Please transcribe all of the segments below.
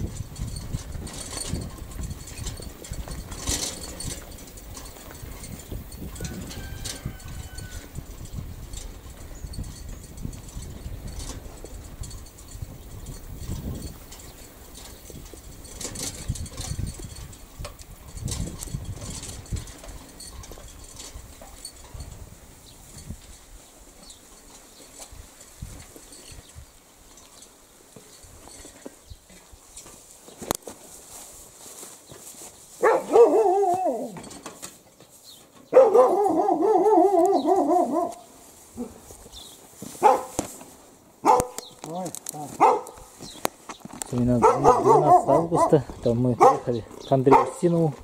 Именно 12 августа, там мы приехали к Андрею Устинову.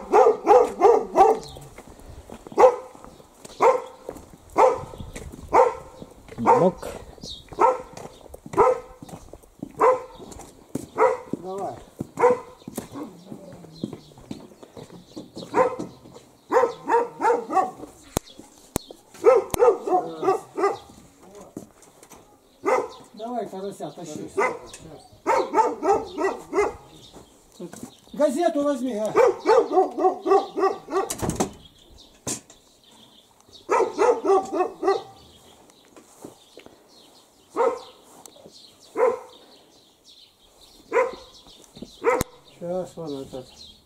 Дымок. Давай. Давай, карася, тащи. Газету возьми, а. Сейчас вон этот.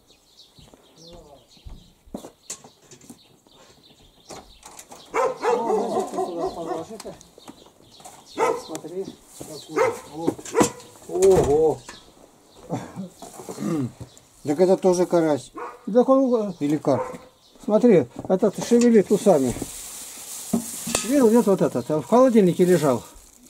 Газетку туда положи-ка. Смотри, какую. Ого! Так это тоже карась. Так он... Или карп. Смотри, этот шевелит усами. Видел, нет вот этот, в холодильнике лежал.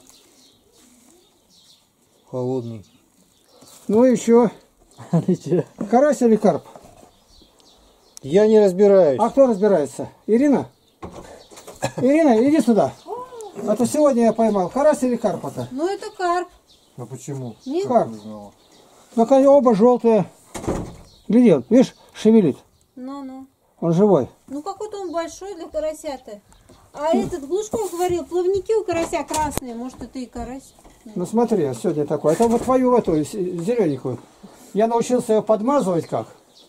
Холодный. Ну и что? Карась или карп? Я не разбираюсь. А кто разбирается? Ирина? Ирина, иди сюда. А то сегодня я поймал. Карась или карп это? Ну это карп. А почему? Нет. Карп. Ну они оба желтые. Гляди, видишь, шевелит. Ну. Он живой. Ну какой-то он большой для карася-то. А этот Глушков говорил, плавники у карася красные. Может это и карась? Ну смотри, сегодня такой. Это вот твою эту зелененькую. Я научился ее подмазывать как.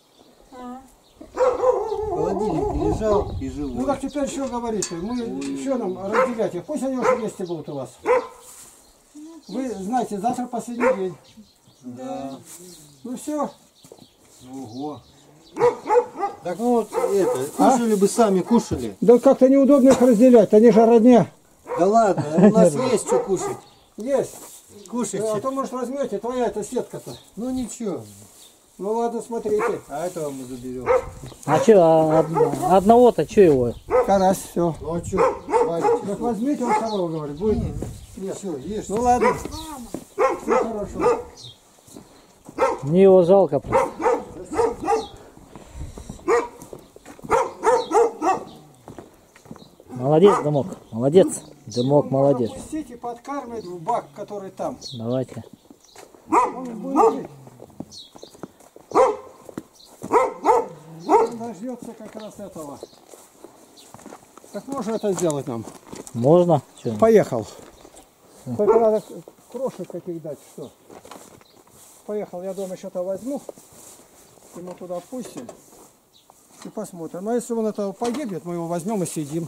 Холодильник лежал и живой. Ну как теперь что говорить? Мы еще нам разделять их. Пусть они уже вместе будут у вас. Вы знаете, завтра последний день. Да. Ну все. Ого. Так ну вот это, кушали бы сами, кушали. Да как-то неудобно их разделять, они же родня. Да ладно, у нас есть что кушать. Есть. Кушайте. А то, может, возьмете, твоя эта сетка-то. Ну ничего. Ну ладно, смотрите. А этого мы заберем. А что, одного-то, что его? Карась, все. Ну а что, хватит. Так возьмите, он второго говорит. Будет. Нет, все, ешь. Ну ладно. Все хорошо. Мне его жалко просто. Молодец, Дымок, молодец. Дымок, молодец. Пустите, подкармливать в бак, который там. Давайте. Он будет жить. Он дождется как раз этого. Так можно это сделать нам? Можно? Чё? Поехал. Только надо крошек каких дать, что? Поехал, я дома что-то возьму. И мы туда пустим. И посмотрим. А если он этого погибнет, мы его возьмем и съедим.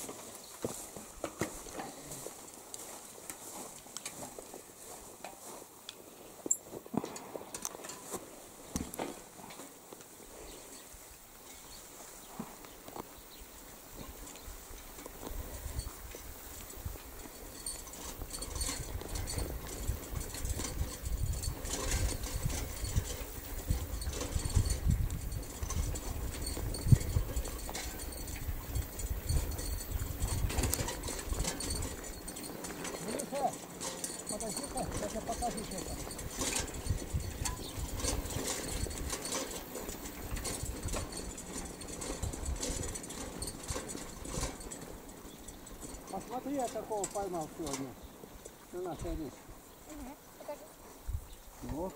Посмотри, я такого поймал сегодня. На нашей речке. Вот.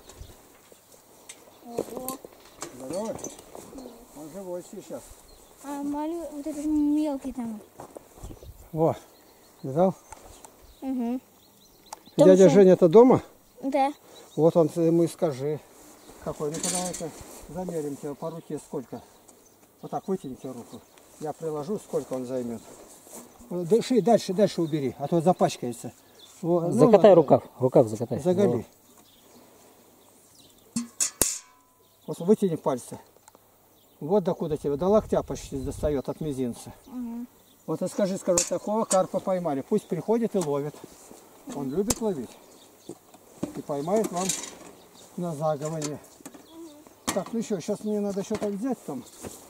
Ого. Здорово. Он живой сейчас. А вот этот мелкий там. Во. Видал? Угу. Дядя Женя-то дома? Да. Вот он, ты ему и скажи. Какой? Ну-ка давай-ка замерим тебе по руке сколько. Вот так вытяните руку. Я приложу, сколько он займет. Дыши, дальше убери, а то запачкается. Вот, Закатай рукав, рукав закатай. Заголи. Вот вытяни пальцы. Вот докуда тебе, до локтя почти достает, от мизинца. Угу. Вот и скажи, такого карпа поймали. Пусть приходит и ловит. Он любит ловить. И поймает вам на заговоре. Так, ну еще, сейчас мне надо что-то взять там.